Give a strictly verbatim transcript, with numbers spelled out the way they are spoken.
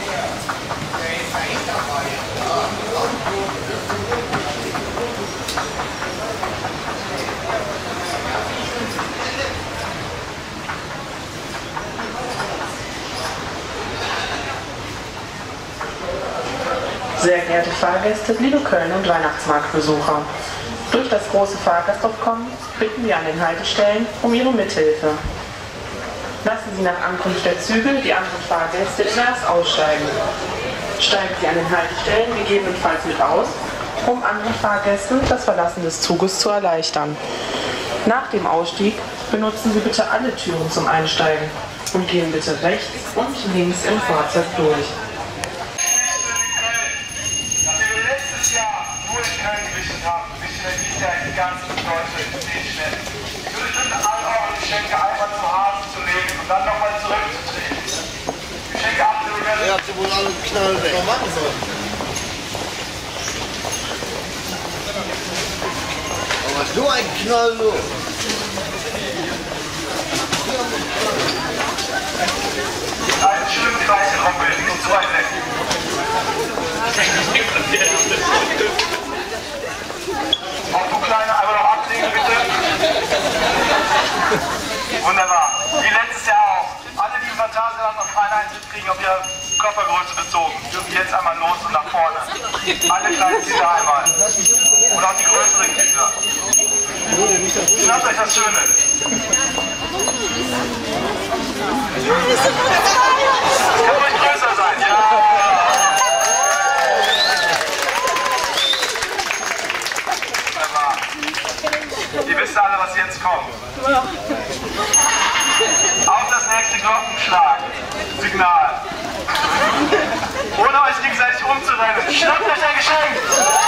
Sehr geehrte Fahrgäste, liebe Köln- und Weihnachtsmarktbesucher. Durch das große Fahrgastaufkommen bitten wir an den Haltestellen um Ihre Mithilfe. Lassen Sie nach Ankunft der Züge die anderen Fahrgäste erst aussteigen. Steigen Sie an den Haltestellen gegebenenfalls mit aus, um anderen Fahrgästen das Verlassen des Zuges zu erleichtern. Nach dem Ausstieg benutzen Sie bitte alle Türen zum Einsteigen und gehen bitte rechts und links im Fahrzeug durch. Ganzen Deutschland in zehn Städten. Ich würde bitten, all eure Geschenke einmal zum Hafen zu legen und dann nochmal zurückzutreten. Geschenke abzulegen. Er hat sie wohl alle Knall weg. Was machen sollen? Aber so ein Knall los. Einen schönen Kreis rumbilden, nicht zu weit weg. Auch du Kleine, einmal noch ablegen bitte. Wunderbar. Wie letztes Jahr auch. Alle, die im Phantasialand noch keinen Eintritt kriegen, auf ihre Körpergröße bezogen, dürfen jetzt einmal los und nach vorne. Alle kleinen Kinder einmal. Und auch die größeren Kinder. Schnappt euch das Schöne. Das kann ruhig größer sein, ja. Ihr wisst alle, was jetzt kommt. Auf das nächste Glockenschlag. Signal. Ohne euch gegenseitig umzurennen. Schnappt euch ein Geschenk.